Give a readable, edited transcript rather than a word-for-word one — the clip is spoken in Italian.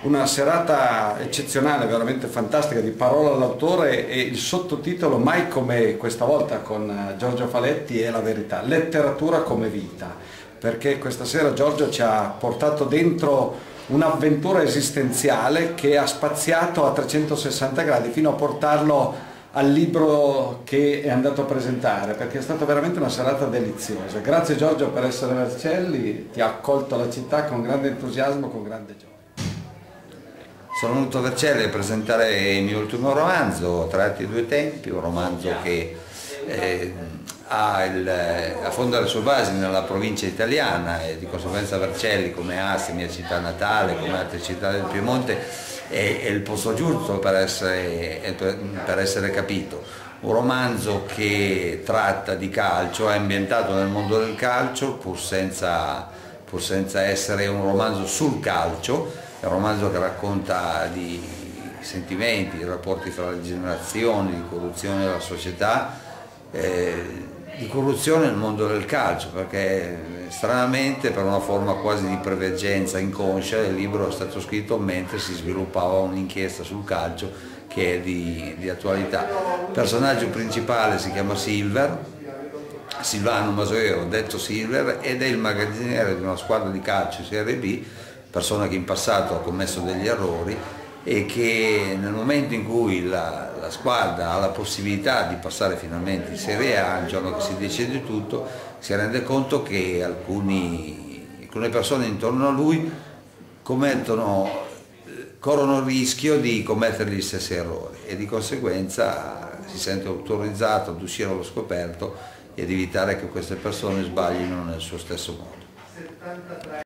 Una serata eccezionale, veramente fantastica, di parola all'autore, e il sottotitolo mai come questa volta con Giorgio Faletti è la verità, letteratura come vita, perché questa sera Giorgio ci ha portato dentro un'avventura esistenziale che ha spaziato a 360 gradi fino a portarlo al libro che è andato a presentare, perché è stata veramente una serata deliziosa. Grazie Giorgio per essere a Vercelli, ti ha accolto la città con grande entusiasmo, con grande gioia. Sono venuto a Vercelli a presentare il mio ultimo romanzo, Tratti due tempi, un romanzo che affonda le sue basi nella provincia italiana e di conseguenza Vercelli, come Asti, mia città natale, come altre città del Piemonte, è il posto giusto per essere capito. Un romanzo che tratta di calcio, è ambientato nel mondo del calcio pur senza essere un romanzo sul calcio. È un romanzo che racconta di sentimenti, di rapporti fra le generazioni, di corruzione della società, di corruzione nel mondo del calcio, perché stranamente, per una forma quasi di preveggenza inconscia, il libro è stato scritto mentre si sviluppava un'inchiesta sul calcio che è di attualità. Il personaggio principale si chiama Silvano Masovero, detto Silver, ed è il magazziniere di una squadra di calcio Serie B, persona che in passato ha commesso degli errori e che nel momento in cui la squadra ha la possibilità di passare finalmente in Serie A, il giorno che si decide tutto, si rende conto che alcune persone intorno a lui corrono il rischio di commettere gli stessi errori e di conseguenza si sente autorizzato ad uscire allo scoperto e ad evitare che queste persone sbaglino nel suo stesso modo.